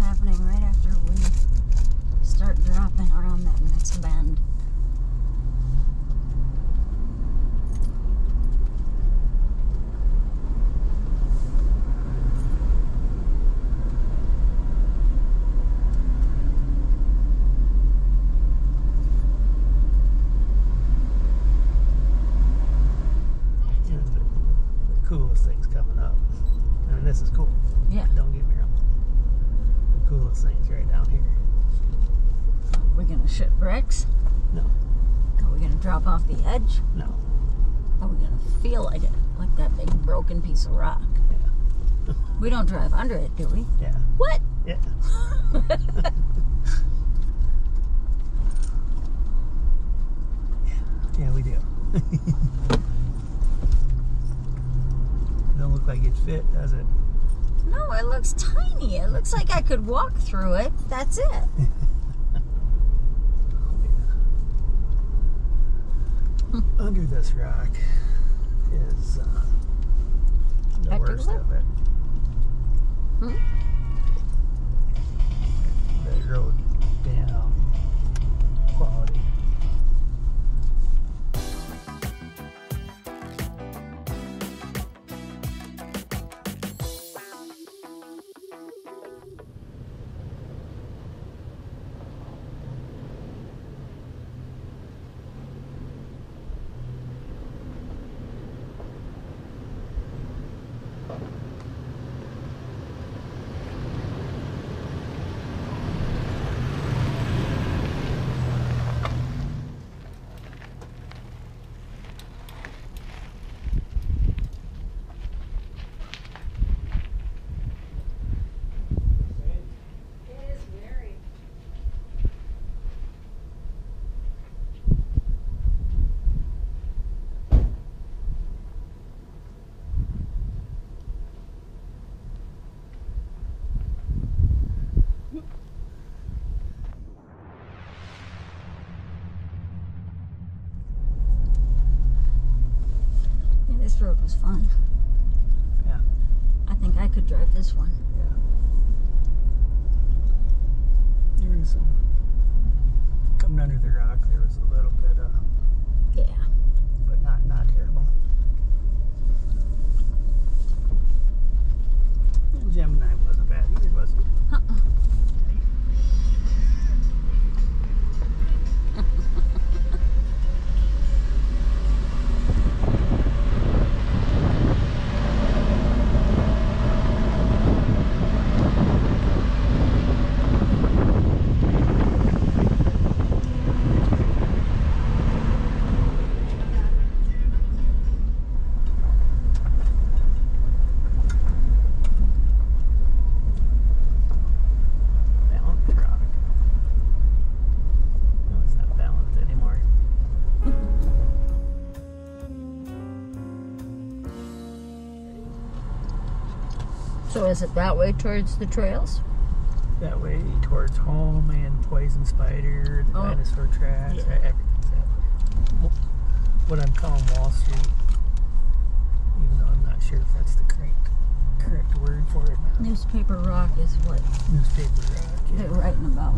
happening right after we start dropping around that next bend. Coolest things coming up. I mean, this is cool. Yeah. Don't get me wrong. The coolest things right down here. We're gonna shit bricks? No. Are we gonna drop off the edge? No. Are we gonna feel like it? Like that big broken piece of rock? Yeah. We don't drive under it, do we? Yeah. What? Yeah. Yeah, we do. Don't look like it fit, does it? No, it looks tiny. It looks like I could walk through it. That's it. Under this rock is the worst of it. Hmm? The road quality. This road was fun. Yeah. I think I could drive this one. Yeah. There was some coming under the rock. There was a little bit of, Yeah. but not terrible. And Gemini wasn't bad either, was it? Uh-uh. So is it that way towards the trails? That way towards home and Poison Spider, the dinosaur tracks, everything's that way. What I'm calling Wall Street, even though I'm not sure if that's the correct word for it now. Newspaper Rock is what Newspaper Rock. they're writing about.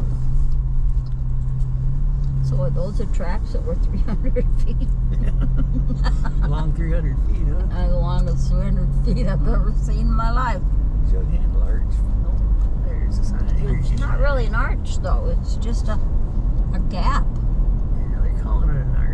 So are those the tracks that were 300 feet? Along 300 feet, huh? As long as 300 feet I've ever seen in my life. Jug handle arch. Nope. There's a sign. It's not really an arch though, it's just a gap. Yeah, they're calling it an arch.